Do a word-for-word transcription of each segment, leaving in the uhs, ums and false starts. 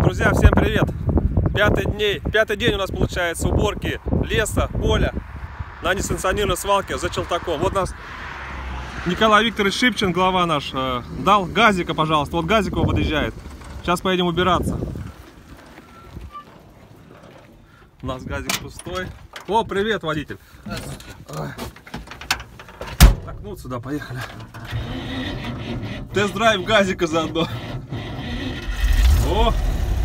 Друзья, всем привет! Пятый, дней, пятый день у нас получается уборки леса, поля на несанкционированной свалке за Челтаком. Вот нас Николай Викторович Шипчин, глава наш, э, дал газика, пожалуйста. Вот газик его подъезжает. Сейчас поедем убираться. У нас газик пустой. О, привет, водитель! Так, ну вот сюда, поехали. Тест-драйв газика заодно. О!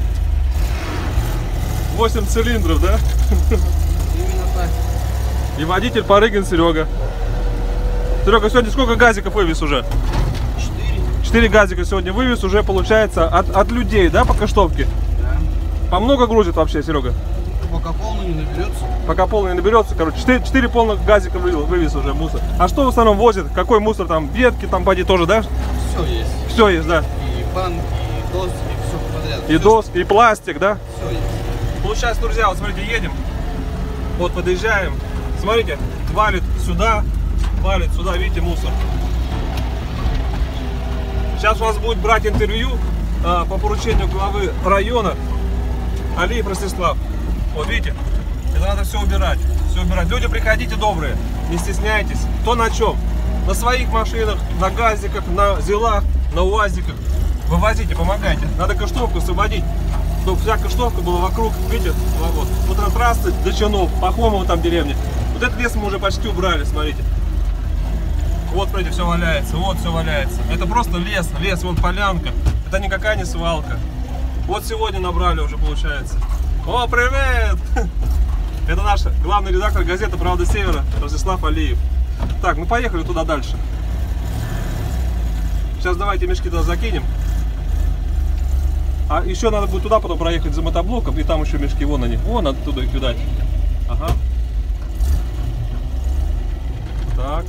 восемь цилиндров, да? Именно так. И водитель Парыгин Серега. Серега, сегодня сколько газиков вывез уже? Четыре. Четыре газика сегодня вывез, уже получается от, от людей, да, по Каштовке? Да. По много грузит вообще, Серега? Пока полный не наберется. Пока полный не наберется, короче, четыре полных газика вывез уже мусор. А что в основном возит? Какой мусор там? Ветки там, поди, тоже, да? Все есть. Все есть, да. И банки, и доски, и все подряд. И все, доски, и пластик, да? Все есть. Получается, друзья, вот смотрите, едем, вот подъезжаем, смотрите, валит сюда, валит сюда, видите, мусор. Сейчас у нас будет брать интервью а, по поручению главы района Алиев Ростислав. Вот видите, это надо все убирать, все убирать. Люди, приходите добрые, не стесняйтесь. Кто на чем? На своих машинах, на газиках, на зилах, на уазиках. Вывозите, помогайте. Надо Каштовку освободить, чтобы вся Каштовка была вокруг, видите, вот, вот от трассы до Чинов, Пахомова там деревня. Вот этот лес мы уже почти убрали, смотрите. Вот, смотрите, все валяется, вот все валяется. Это просто лес, лес, вон полянка. Это никакая не свалка. Вот сегодня набрали уже, получается. О, привет! Это наш главный редактор газеты «Правда Севера» Ростислав Алиев. Так, ну поехали туда дальше. Сейчас давайте мешки туда закинем. А еще надо будет туда потом проехать за мотоблоком, и там еще мешки, вон они. Вон оттуда их видать. Ага. Так.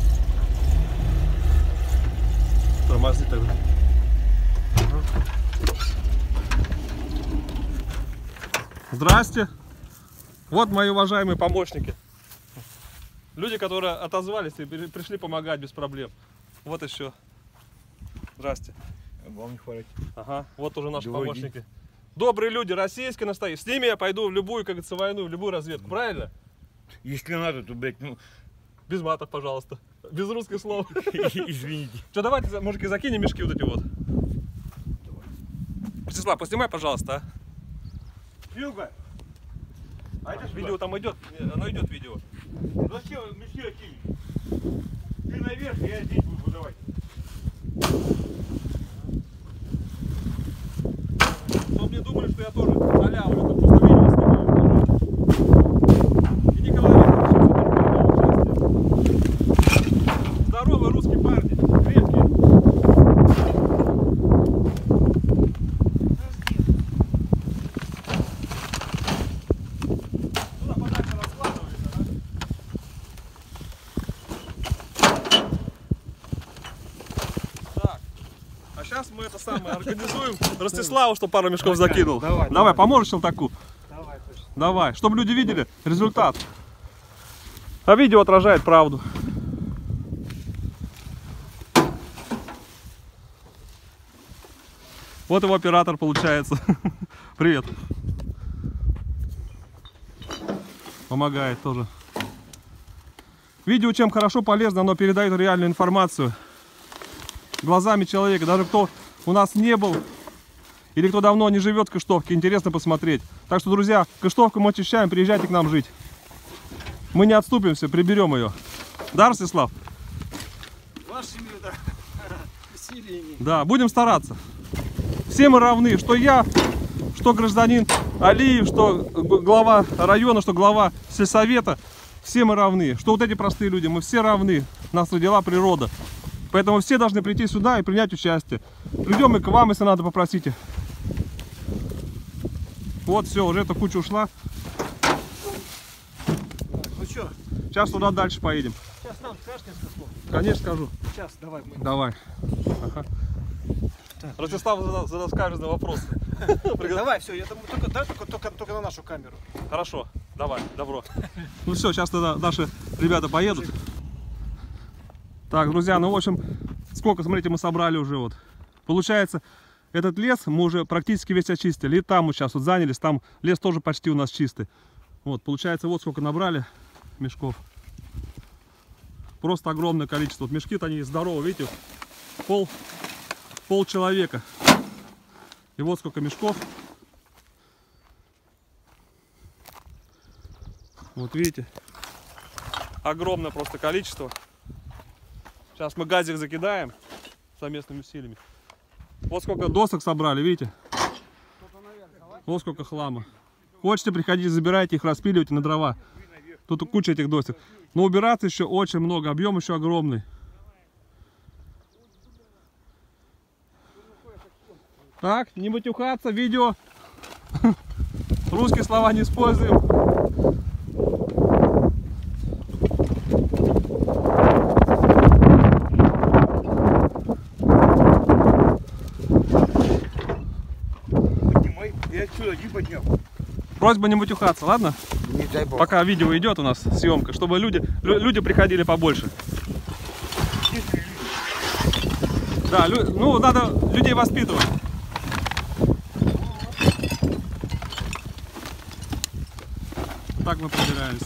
Тормози тогда. Ага. Здрасте. Вот мои уважаемые помощники. Люди, которые отозвались и пришли помогать без проблем. Вот еще. Здрасте. Вам не хворать. Ага, вот уже наши Добрый помощники. день. Добрые люди, российские настоящие. С ними я пойду в любую, как говорится, войну, в любую разведку, правильно? Если надо, то, блядь, ну... Без матов, пожалуйста. Без русских слов. Извините. Что, давайте, мужики, закинем мешки вот эти вот. Ростислав, поснимай, пожалуйста, а. Филга! А это видео там идет, оно идет видео. Зачем мешки кинь? Ты наверх, я здесь буду выдавать. Чтобы не думали, что я тоже халяву, это просто видео снимаю. И Николай Викторович. Здоровые русские парни, крепкие. Туда подальше раскладывается, да? Так, а сейчас мы это самое организуем Ростиславу, чтобы пару мешков закинул. Давай, Давай, давай. поможешь Челтаку? Давай, точно. Давай, чтобы люди видели результат. А видео отражает правду. Вот его оператор получается. Привет. Помогает тоже. Видео чем хорошо, полезно, оно передает реальную информацию. Глазами человека, даже кто у нас не был или кто давно не живет в Каштовке, интересно посмотреть. Так что, друзья, Каштовку мы очищаем, приезжайте к нам жить. Мы не отступимся, приберем ее. Да, Ростислав? Ваша семья, да. Веселье. Да, будем стараться. Все мы равны, что я, что гражданин Алиев, что глава района, что глава сельсовета. Все мы равны. Что вот эти простые люди, мы все равны. Нас родила природа. Поэтому все должны прийти сюда и принять участие. Придем и к вам, если надо, попросите. Вот, все, уже эта куча ушла. Ну что? Сейчас туда дальше поедем. Сейчас нам скажешь несколько слов? Конечно, скажу. Сейчас, давай. Мы... Давай. Ага. Ростислав задаст, задаст каждый вопрос. Давай, все, я думаю, только, да, только, только, только на нашу камеру. Хорошо, давай, добро. Ну все, сейчас тогда наши ребята поедут. Так, друзья, ну в общем, сколько, смотрите, мы собрали уже вот. Получается, этот лес мы уже практически весь очистили. И там мы сейчас вот занялись, там лес тоже почти у нас чистый. Вот, получается, вот сколько набрали мешков. Просто огромное количество. Вот мешки-то они здоровые, видите, пол, пол человека. И вот сколько мешков. Вот видите, огромное просто количество. Сейчас мы газик закидаем совместными усилиями. Вот сколько досок собрали, видите? Вот сколько хлама. Хочете, приходите, забирайте их, распиливайте на дрова. Тут куча этих досок. Но убираться еще очень много, объем еще огромный. Так, не матюхаться, видео. Русские слова не используем. Я отсюда не поднял. Просьба не матюхаться, ладно? Не дай бог. Пока видео идет у нас, съемка, чтобы люди, люди приходили побольше. Да, лю, ну надо людей воспитывать. Так мы пробираемся.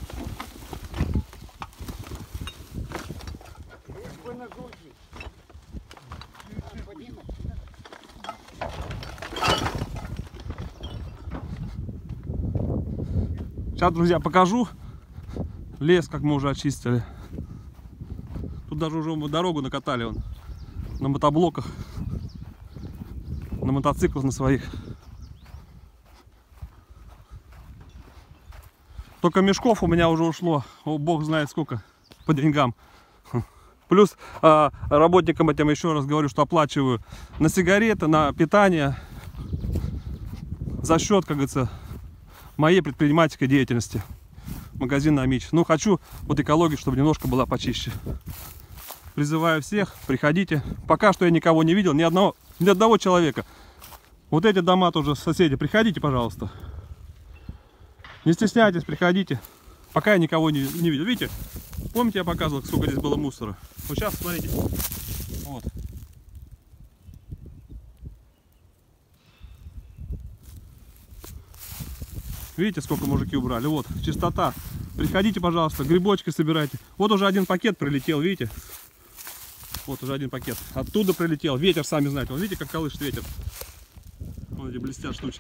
Сейчас, друзья, покажу лес, как мы уже очистили. Тут даже уже мы дорогу накатали вон, на мотоблоках, на мотоциклах на своих. Только мешков у меня уже ушло, о, бог знает сколько, по деньгам. Плюс а, работникам этим еще раз говорю, что оплачиваю на сигареты, на питание, за счет, как говорится, моей предпринимательской деятельности. Магазин Амич. Ну, хочу вот экологию, чтобы немножко была почище. Призываю всех, приходите. Пока что я никого не видел, ни одного, ни одного человека. Вот эти дома тоже соседи, приходите, пожалуйста. Не стесняйтесь, приходите. Пока я никого не, не видел. Видите, помните, я показывал, сколько здесь было мусора? Вот сейчас, смотрите. Вот. Видите, сколько мужики убрали? Вот, чистота. Приходите, пожалуйста, грибочки собирайте. Вот уже один пакет прилетел, видите? Вот уже один пакет. Оттуда прилетел. Ветер, сами знаете. Вот видите, как колышет ветер. Вот эти блестят штучки.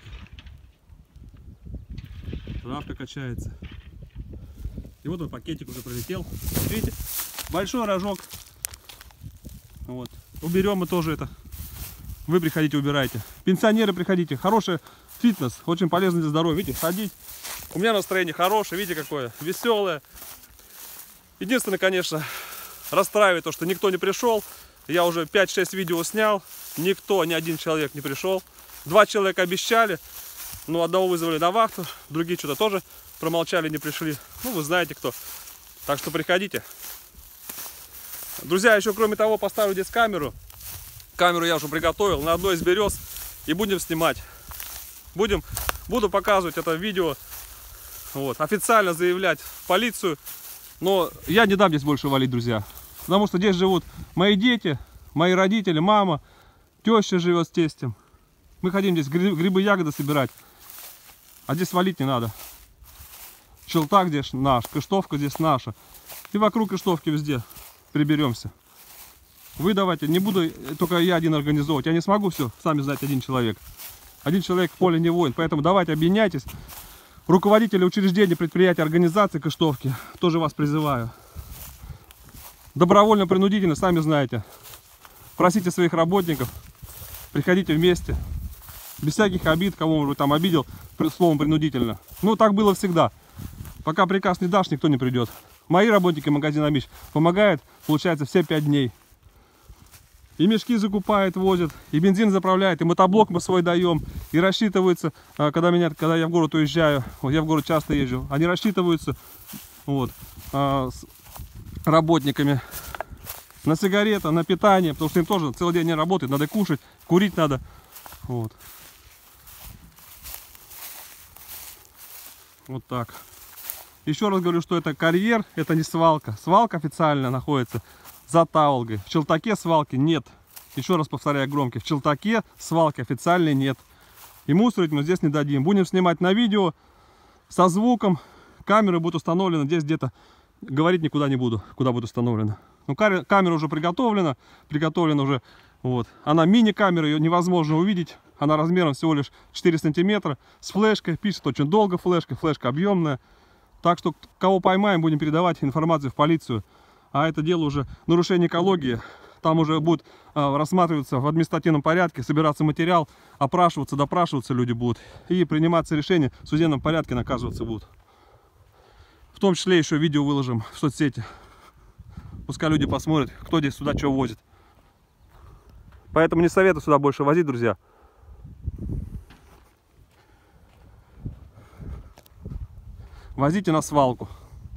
Травка качается. И вот он пакетик уже прилетел. Видите? Большой рожок. Вот. Уберем мы тоже это. Вы приходите, убирайте. Пенсионеры, приходите. Хороший фитнес, очень полезно для здоровья. Видите, ходить. У меня настроение хорошее, видите, какое веселое. Единственное, конечно, расстраивает то, что никто не пришел. Я уже пять-шесть видео снял. Никто, ни один человек не пришел. Два человека обещали. Ну, одного вызвали на вахту. Другие что-то тоже промолчали, не пришли. Ну, вы знаете кто. Так что приходите. Друзья, еще кроме того, поставлю здесь камеру. Камеру я уже приготовил на одной из берез. И будем снимать. Будем, буду показывать это видео. Вот, официально заявлять в полицию. Но я не дам здесь больше валить, друзья. Потому что здесь живут мои дети, мои родители, мама, теща живет с тестем. Мы хотим здесь грибы, ягоды собирать. А здесь валить не надо. Челтак здесь наш, Кыштовка здесь наша. И вокруг Кыштовки везде приберемся. Вы давайте, не буду только я один организовывать. Я не смогу все, сами знаете, один человек. Один человек в поле не воин. Поэтому давайте объединяйтесь. Руководители учреждений, предприятий, организаций Кыштовки, тоже вас призываю. Добровольно, принудительно, сами знаете. Просите своих работников, приходите вместе. Без всяких обид, кого вы там обидел, словом принудительно. Ну, так было всегда. Пока приказ не дашь, никто не придет. Мои работники магазина Амич помогают, получается, все пять дней. И мешки закупают, возят, и бензин заправляют, и мотоблок мы свой даем, и рассчитываются, когда, меня, когда я в город уезжаю, вот я в город часто езжу, они рассчитываются вот, с работниками на сигареты, на питание, потому что им тоже целый день не работает, надо кушать, курить надо. Вот, вот так. Еще раз говорю, что это карьер, это не свалка. Свалка официально находится за Таволгой. В Челтаке свалки нет. еще раз повторяю громко, в Челтаке свалки официальной нет. И мусорить мы здесь не дадим. Будем снимать на видео со звуком. Камеры будут установлены здесь где-то. Говорить никуда не буду, куда будет установлено. Ну, камера уже приготовлена. Приготовлена уже. Вот. Она мини-камера, ее невозможно увидеть. Она размером всего лишь четыре сантиметра. С флешкой. Пишет очень долго флешка. Флешка объемная. Так что, кого поймаем, будем передавать информацию в полицию. А это дело уже нарушение экологии. Там уже будет э, рассматриваться в административном порядке, собираться материал, опрашиваться, допрашиваться люди будут. И приниматься решения в судебном порядке, наказываться будут. В том числе еще видео выложим в соцсети. Пускай люди посмотрят, кто здесь сюда что возит. Поэтому не советую сюда больше возить, друзья. Возите на свалку.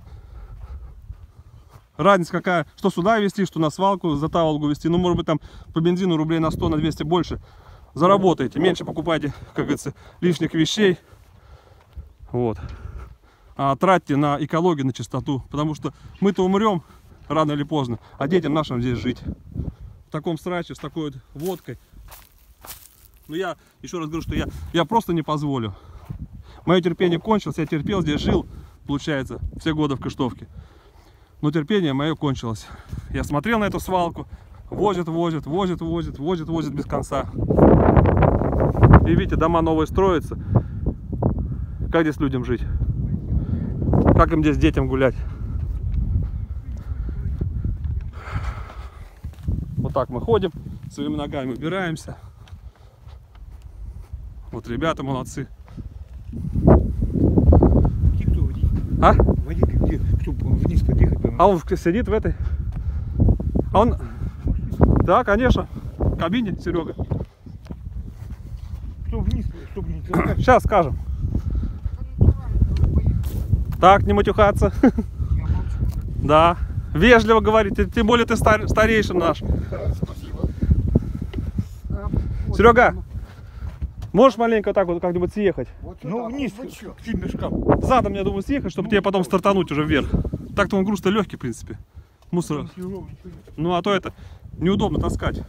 Разница какая, что сюда везти, что на свалку, за Таволгу везти. Ну, может быть, там по бензину рублей на сто, на двести больше заработаете. Меньше покупайте, как говорится, лишних вещей. Вот. А тратьте на экологию, на чистоту. Потому что мы-то умрем рано или поздно, а детям нашим здесь жить. В таком сраче, с такой вот водкой. Ну, я еще раз говорю, что я, я просто не позволю. Мое терпение кончилось, я терпел, здесь жил, получается, все годы в Кыштовке. Но терпение мое кончилось. Я смотрел на эту свалку. Возят, возят, возят, возят, возят, возят без конца. И видите, дома новые строятся. Как здесь людям жить? Как им здесь детям гулять? Вот так мы ходим, своими ногами убираемся. Вот ребята молодцы. А? Водитель где? Чтобы вниз подъехать. А он сидит в этой? А он... Да, конечно. В кабине, Серега. Что вниз, чтобы не толкать. Сейчас скажем. Так, не матюхаться. Да. Вежливо говорить. Тем более ты стар... старейшин наш. Серега, можешь маленько так вот как-нибудь съехать? Ну, вниз, к тем мешкам. Задом, я думаю, съехать, чтобы тебе потом стартануть уже вверх. Так-то он груз-то легкий, в принципе. Мусор. Ну, а то это неудобно таскать.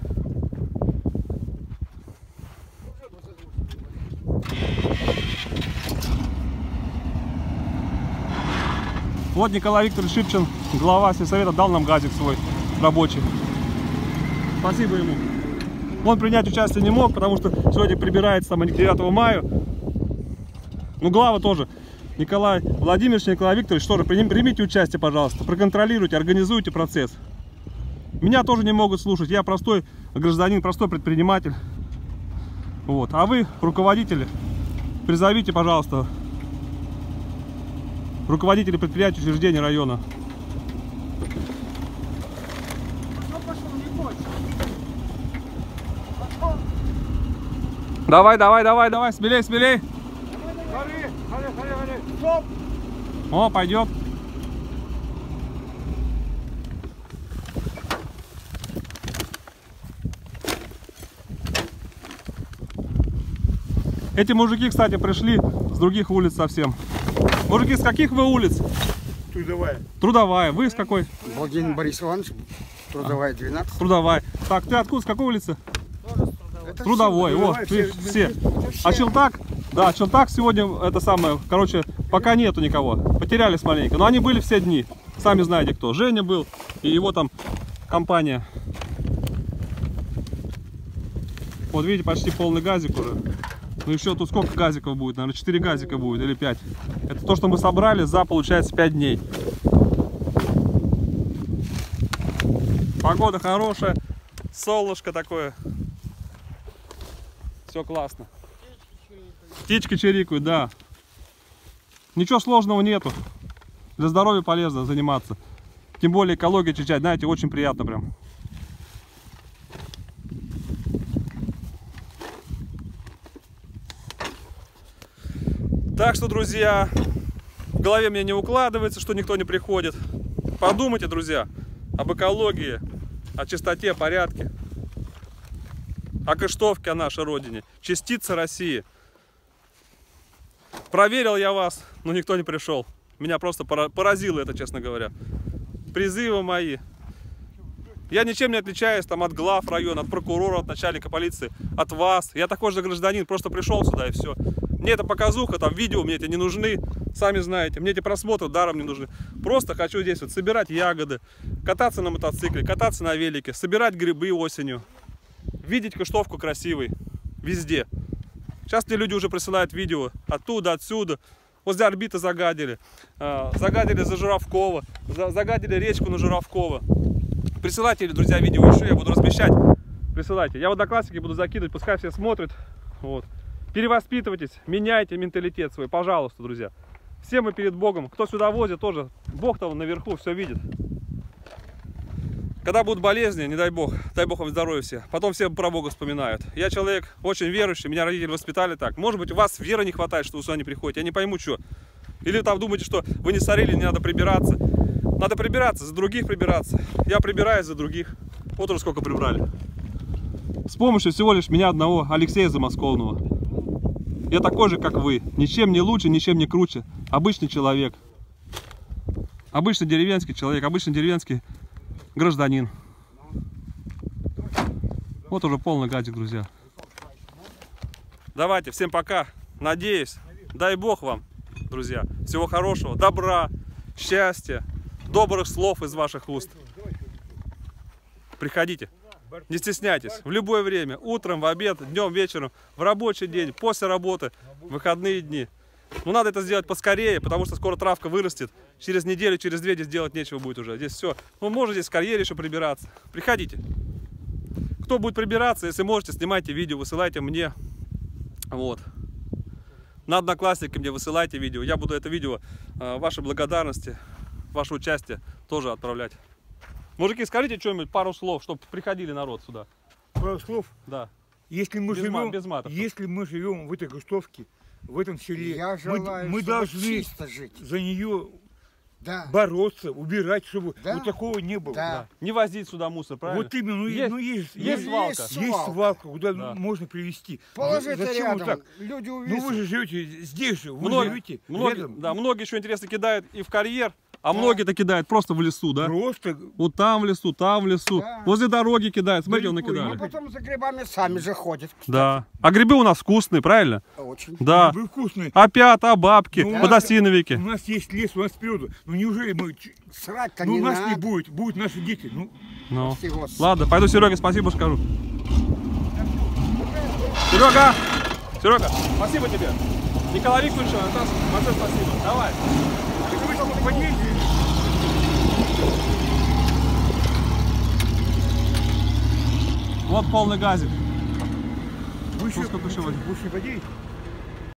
Вот Николай Викторович Шипчин, глава сельсовета, дал нам газик свой рабочий. Спасибо ему. Он принять участие не мог, потому что сегодня прибирается там к девятому мая. Ну, глава тоже. Николай Владимирович, Николай Викторович, тоже примите участие, пожалуйста. Проконтролируйте, организуйте процесс. Меня тоже не могут слушать. Я простой гражданин, простой предприниматель. Вот. А вы, руководители, призовите, пожалуйста, руководители предприятий, учреждений района. Давай, давай, давай, давай, смелей, смелей. Смотри, смотри, смотри, смотри. Стоп! О, пойдет. Эти мужики, кстати, пришли с других улиц совсем. Мужики, с каких вы улиц? Трудовая. Трудовая. Вы с какой? Владимир Борис Иванович, Трудовая, двенадцать. Трудовая. Так, ты откуда, с какой улицы? Это Трудовой. О, все, все. все. А Челтак? Да, Челтак сегодня, это самое, короче, пока нету никого. Потерялись маленько. Но они были все дни. Сами знаете кто. Женя был и его там компания. Вот видите, почти полный газик уже. Ну еще тут сколько газиков будет? Наверное, четыре газика будет или пять. Это то, что мы собрали за, получается, пять дней. Погода хорошая. Солнышко такое. Все классно. Птички чирикают, да. Ничего сложного нету. Для здоровья полезно заниматься. Тем более экология читать, знаете, очень приятно прям. Так что, друзья, в голове мне не укладывается, что никто не приходит. Подумайте, друзья, об экологии, о чистоте, порядке, о Кыштовке, о нашей родине. Частица России. Проверил я вас, но никто не пришел. Меня просто поразило это, честно говоря. Призывы мои, Я ничем не отличаюсь там от глав района, от прокурора, от начальника полиции, от вас. Я такой же гражданин, просто пришел сюда и все. Мне это показуха, там видео мне эти не нужны, сами знаете. Мне эти просмотры даром не нужны. Просто хочу здесь вот собирать ягоды, кататься на мотоцикле, кататься на велике, собирать грибы осенью, видеть Кыштовку красивой везде. Сейчас мне люди уже присылают видео оттуда, отсюда. Возле орбиты загадили, загадили за Журавкова, загадили речку на Журавкова. Присылайте, друзья, видео еще, я буду размещать. Присылайте. Я в Одноклассники буду закидывать, пускай все смотрят. Вот. Перевоспитывайтесь, меняйте менталитет свой, пожалуйста, друзья. Все мы перед Богом. Кто сюда возит, тоже. Бог там наверху все видит. Когда будут болезни, не дай Бог, дай Бог вам здоровья все. Потом все про Бога вспоминают. Я человек очень верующий, меня родители воспитали так. Может быть, у вас веры не хватает, что вы сюда не приходите. Я не пойму, что. Или там думаете, что вы не сорили, не надо прибираться. Надо прибираться, за других прибираться. Я прибираюсь за других. Вот уже сколько прибрали. С помощью всего лишь меня одного, Алексея Замосковного. Я такой же, как вы. Ничем не лучше, ничем не круче. Обычный человек. Обычный деревенский человек, обычный деревенский гражданин. Вот уже полный гадик, друзья. Давайте, всем пока. Надеюсь, дай Бог вам, друзья, всего хорошего, добра, счастья, добрых слов из ваших уст. Приходите, не стесняйтесь, в любое время, утром, в обед, днем, вечером, в рабочий день, после работы, в выходные дни. Но надо это сделать поскорее, потому что скоро травка вырастет. Через неделю, через две здесь делать нечего будет уже. Здесь все. Ну, можно здесь в карьере еще прибираться. Приходите. Кто будет прибираться, если можете, снимайте видео, высылайте мне. Вот. На Одноклассники мне высылайте видео. Я буду это видео, ваши благодарности, ваше участие тоже отправлять. Мужики, скажите что-нибудь, пару слов, чтобы приходили народ сюда. Пару слов. Да. Если мы Без живем, мат, без матов. если мы живем в этой Кыштовке, в этом селе, Я желаю, мы, мы чтобы должны чисто жить. за нее Да. бороться, убирать, чтобы Да. вот такого не было. Да. Не возить сюда мусор, правильно? Вот именно, ну Есть- есть, ну, есть, есть свалка. есть свалка. свалка, куда Да. можно привезти. Положи это Зачем вот рядом, так? люди Ну увидят. вы же живете здесь же, вы Многие, живете многие, рядом. да, многие еще интересно кидают и в карьер, а многие-то кидают просто в лесу, да? Просто Вот там в лесу, там в лесу, Да. возле дороги кидают. Смотрите, он Далеко, А накидали. потом за грибами сами же ходят. Да. А грибы у нас вкусные, правильно? Очень. Да. вы вкусные. Опята, бабки, Ну, у нас- подосиновики. У нас есть лес, у нас природа. Ну неужели мы... Срать-то Ну не у нас не надо. будет, будут наши дети. Ну, Ну. Прости, Господи. Ладно, пойду Сереге спасибо скажу. Серега! Серега, спасибо тебе. Николай Викторович, Наташа, большое спасибо. Давай. так вы что, подъедете? Вот полный газик. Вы еще, сколько еще возьмете? вы еще не подъедете?